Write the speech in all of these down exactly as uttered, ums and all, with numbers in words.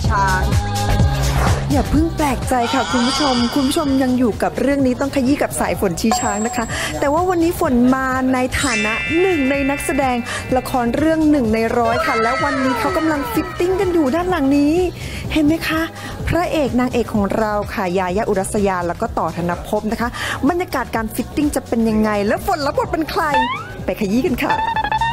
ช้างอย่าเพิ่งแปลกใจค่ะคุณผู้ชมคุณผู้ชมยังอยู่กับเรื่องนี้ต้องขยี้กับสายฝนชีช้างนะคะแต่ว่าวันนี้ฝนมาในฐานะหนึ่งในนักแสดงละครเรื่องหนึ่งในร้อยค่ะและวันนี้เขากำลังฟิตติ้งกันอยู่ด้านหลังนี้เห็นไหมคะพระเอกนางเอกของเราค่ะยายาอุรัสยาแล้วก็ต่อธนภพนะคะบรรยากาศการฟิตติ้งจะเป็นยังไงและฝนรับบทเป็นใครไปขยี้กันค่ะ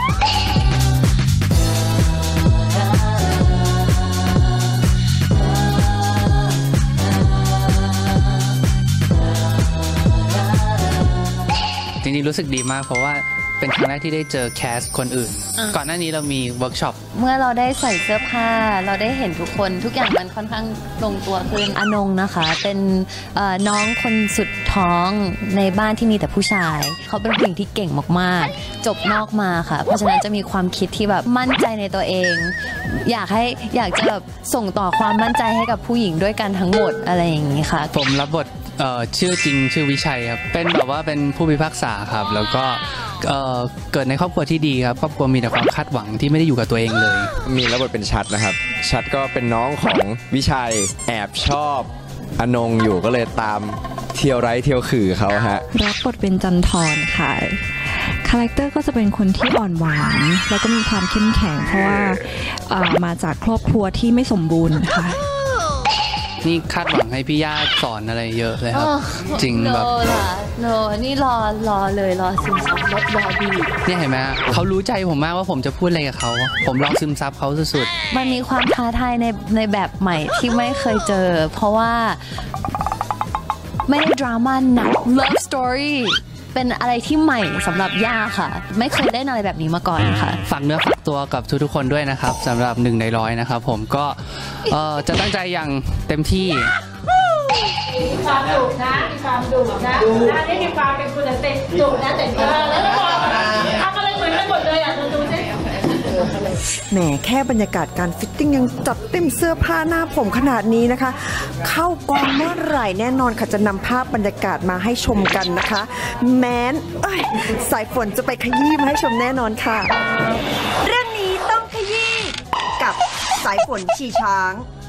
จริงๆรู้สึกดีมากเพราะว่าเป็นครั้งแรกที่ได้เจอแคสคนอื่นก่อนหน้านี้เรามีเวิร์กช็อปเมื่อเราได้ใส่เสื้อผ้าเราได้เห็นทุกคนทุกอย่างมันค่อนข้างลงตัวขึ้นอนงนะคะเป็นน้องคนสุดท้องในบ้านที่มีแต่ผู้ชายเขาเป็นผู้หญิงที่เก่งมากๆจบนอกมาค่ะเพราะฉะนั้นจะมีความคิดที่แบบมั่นใจในตัวเองอยากให้อยากจะแบบส่งต่อความมั่นใจให้กับผู้หญิงด้วยกันทั้งหมดอะไรอย่างนี้ค่ะผมรับบทชื่อจริงชื่อวิชัยครับเป็นแบบว่าเป็นผู้พิพากษาครับแล้วก็เ, เกิดในครอบครัวที่ดีครับครอบครัวมีแต่ความคาดหวังที่ไม่ได้อยู่กับตัวเองเลยมีรับบทเป็นชัดนะครับชัดก็เป็นน้องของวิชัยแอบชอบอนงอยู่ก็เลยตามเที่ยวไร้เที่ยวขื่อเขาฮะรับบทเป็นจันทรค่ะคาแรคเตอร์ก็จะเป็นคนที่อ่อนหวานแล้วก็มีความเข้มแข็งเพราะว่ามาจากครอบครัวที่ไม่สมบูรณ์ค่ะนี่คาดหวังให้พี่ย่าสอนอะไรเยอะเลยครับจริงแบบโนนี่รอรอเลยรอซึมซับรอรอดีเนี่ยเห็นไหมเขารู้ใจผมมากว่าผมจะพูดอะไรกับเขาผมลองซึมซับเขาสุดๆมันมีความท้าทายในในแบบใหม่ที่ไม่เคยเจอเพราะว่าไม่ได้ดราม่าหนัก love story เป็นอะไรที่ใหม่สำหรับย่าค่ะไม่เคยเล่นอะไรแบบนี้มาก่อนค่ะฝากเนื้อฝากตัวกับทุกๆคนด้วยนะครับสำหรับหนึ่งในร้อยนะครับผมก็จะตั้งใจอย่างเต็มที่มีความดุนะมีความดุนะนะนี่มีความเป็นคุณเต็มดุนะแต่ก็แล้วก็ทำอะไรเหมือนกันหมดเลยอ่ะดูสิแหมแค่บรรยากาศการฟิตติ้งยังจัดเต็มเสื้อผ้าหน้าผมขนาดนี้นะคะเข้ากองเมื่อไหร่แน่นอนค่ะจะนำภาพบรรยากาศมาให้ชมกันนะคะแม้นสายฝนจะไปขยี้มาให้ชมแน่นอนค่ะเรื่องนี้ต้องขยี้กับสายฝนชีช้าง